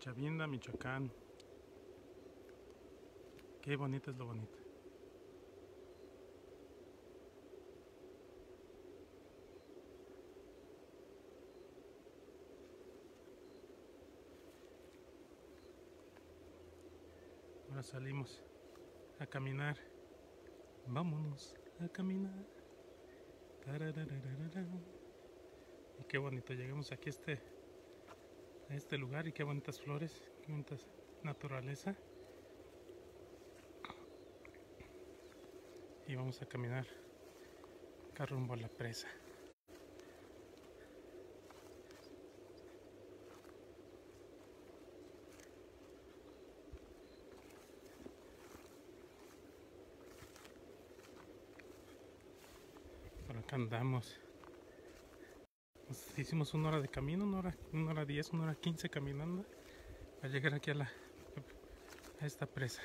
Chavinda, Michoacán. Qué bonito es lo bonito. Ahora salimos a caminar. Vámonos a caminar. Y qué bonito, llegamos aquí a este lugar y qué bonitas flores, qué bonita naturaleza. Y vamos a caminar acá rumbo a la presa. Por acá andamos. Hicimos 1 hora de camino, 1 hora 10, 1 hora 15 caminando para llegar aquí a esta presa.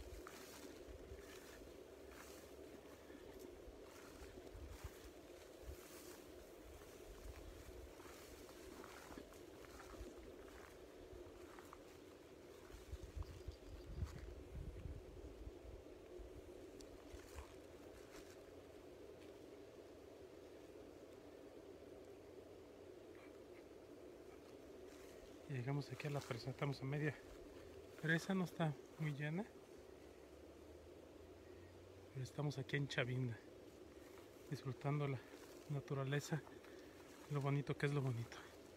Y llegamos aquí a la presa, estamos a media presa, no está muy llena, pero estamos aquí en Chavinda, disfrutando la naturaleza, lo bonito que es lo bonito.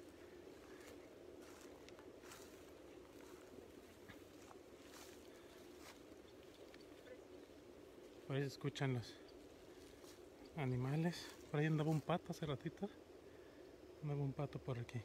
Por ahí se escuchan los animales, por ahí andaba un pato hace ratito, andaba un pato por aquí.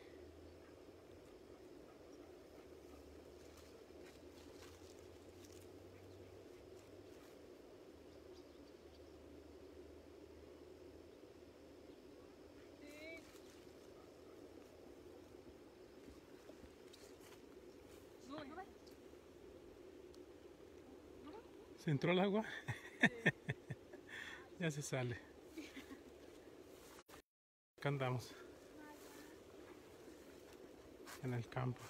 ¿Se entró el agua? Ya se sale. Acá andamos en el campo.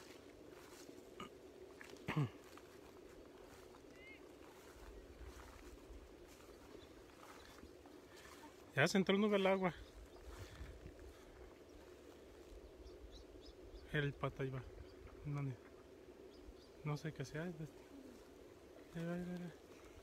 Ya se entró el agua. El pato ahí va. No sé qué sea. Ahí va, ahí va, ahí va.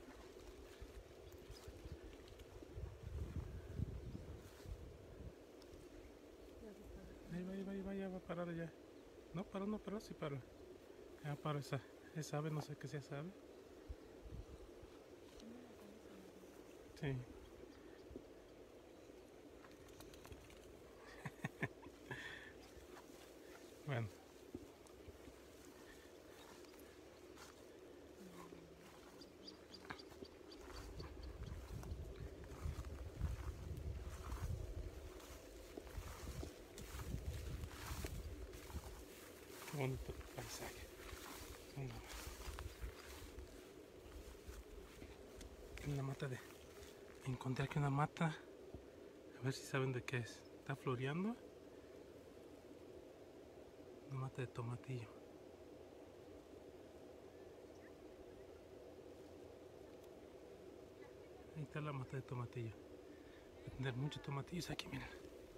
Ahí va, ya va a parar ya. No paró, sí paró. Ya paró esa ave, no sé qué sea esa ave. Sí. Bueno. Qué bonito paisaje. Una mata de... Encontré aquí una mata. A ver si saben de qué es. Está floreando. Una mata de tomatillo. Ahí está la mata de tomatillo. Voy a tener muchos tomatillos aquí, miren.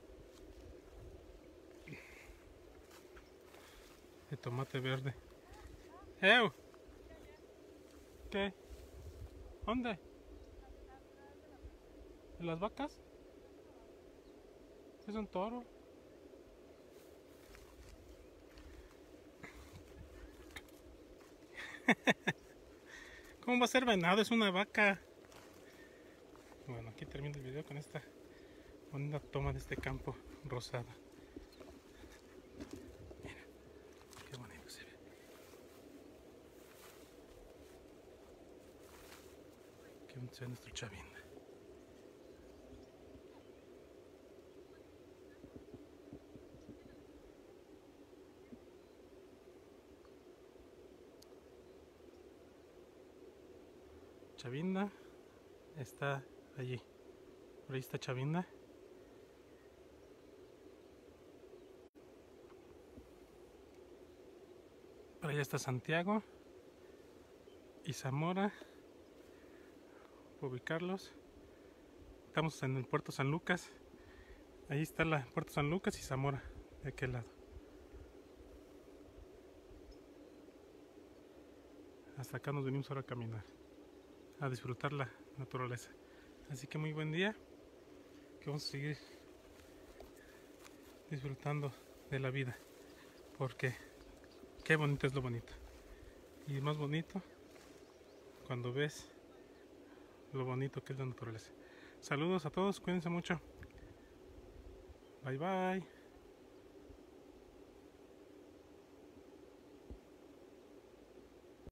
De tomate verde. ¡Ew! ¿Qué? ¿Dónde? ¿De las vacas? Es un toro. ¿Cómo va a ser venado? Es una vaca. Bueno, aquí termino el video con esta bonita toma de este campo rosado. Mira, qué bonito se ve. Qué bonito se ve nuestro Chavinda. Chavinda está allí. Por ahí está Chavinda. Por Por allá está Santiago y Zamora, por ubicarlos. Estamos en el puerto San Lucas. Ahí está el puerto San Lucas y Zamora, de aquel lado. Hasta acá nos venimos ahora a caminar, a disfrutar la naturaleza. Así que muy buen día, que vamos a seguir disfrutando de la vida, porque qué bonito es lo bonito. Y más bonito cuando ves lo bonito que es la naturaleza. Saludos a todos, cuídense mucho. Bye bye.